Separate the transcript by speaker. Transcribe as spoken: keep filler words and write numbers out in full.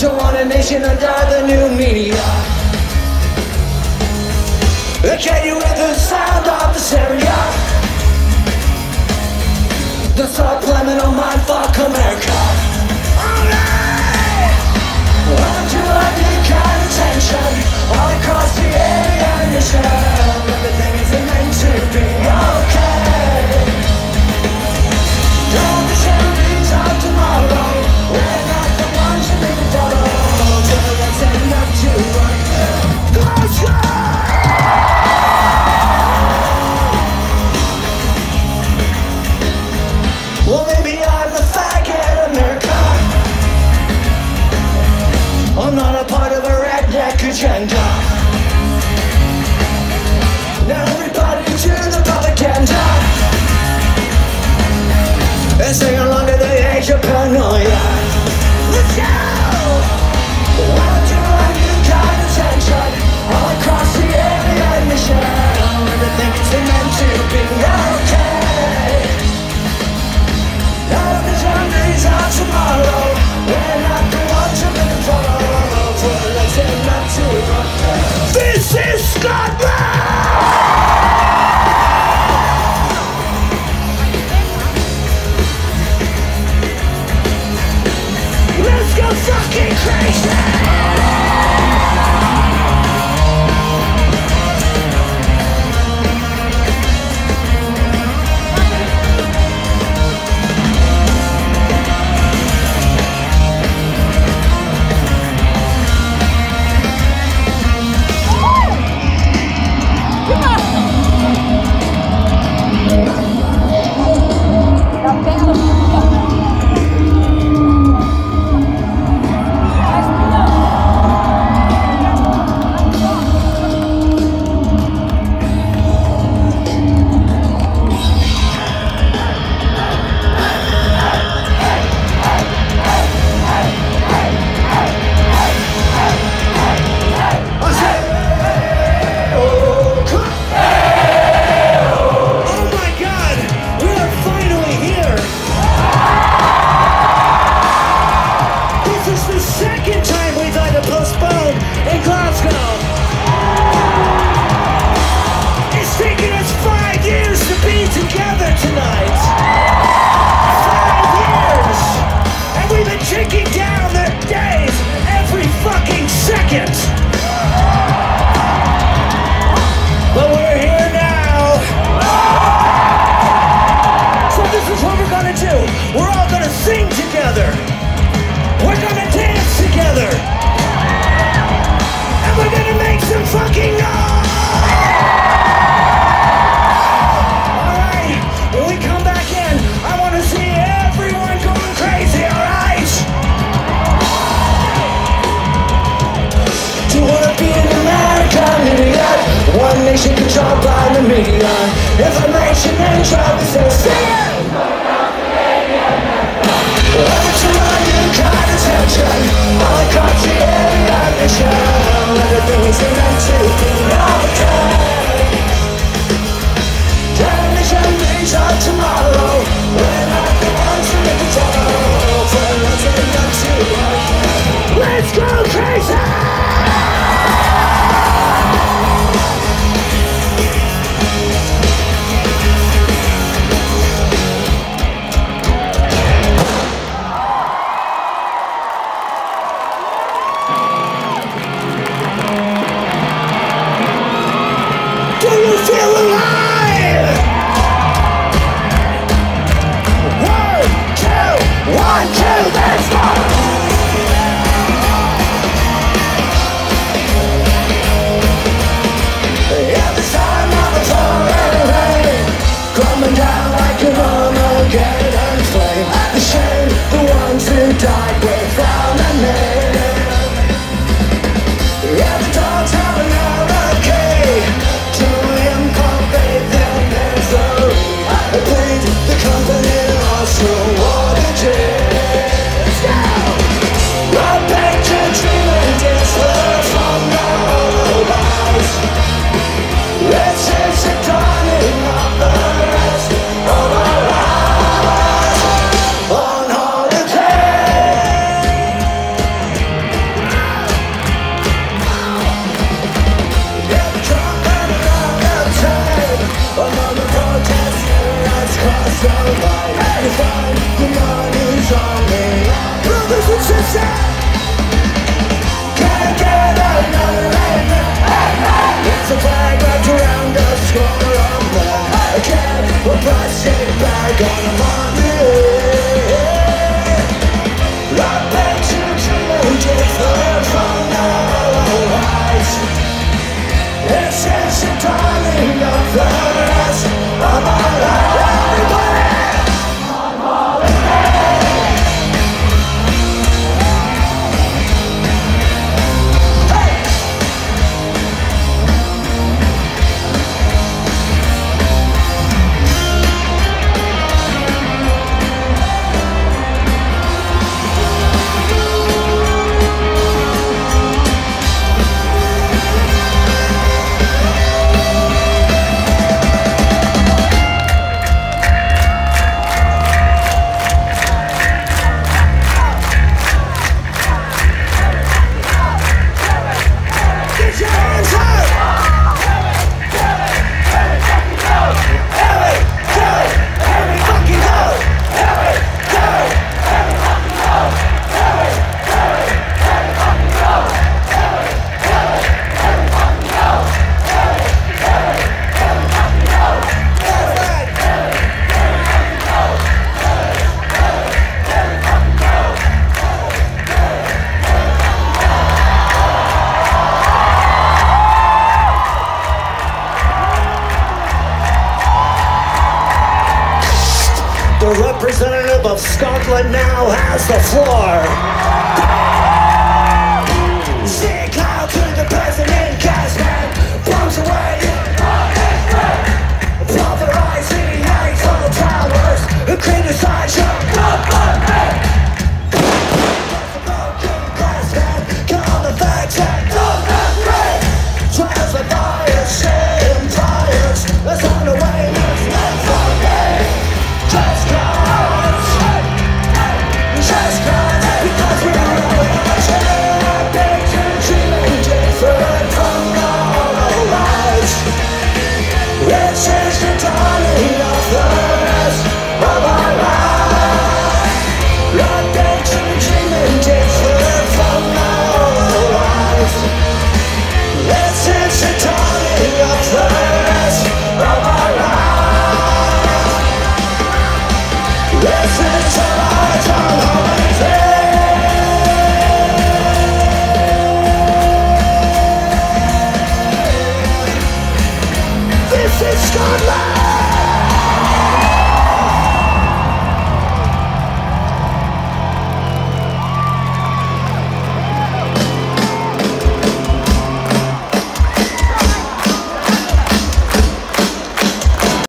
Speaker 1: Don't want a nation under the new media. Can you hear the sound of the Syria? The subliminal mind, fuck America. Alright! Want to have the kind of tension all across the alien. Everything is meant to be okay. Don't be sure of tomorrow. We're not the ones who make it follow. Let's end up to run closer. Well, maybe I'm the faggot America. I'm not a part of a redneck agenda. Now everybody to the propaganda. They say no longer the age of paranoia. Let's go! Want to run you kind of tension all across the alien mission. Everything is meant to be okay. None of the zombies are tomorrow. We're not the ones who make it follow. So let's end up to run. This is Scotland! Let's go fucking crazy! Information and trouble says see it! Over to my new kind of tension all across the alien mission. Everything is meant to be okay. Television brings up tomorrow. We're not the ones who make it follow. So let's end up to it. Let's go crazy! One, two, let's go! different from our lives. This is the dawning of the rest of our lives. The representative of Scotland now has the floor. Seek out to the president, Gasman blows away. Pulverizing lights on the towers, who criticize your government. Gasman, call the facts and don't agree. Trials of bias, empires, that's on the way. Just cause, just cause, because we're all big and dreaming different from all our lives. This is the dawning of the rest of our lives. We're big and dreaming different from all our lives. This is the dawning of the rest of our lives. This is our time.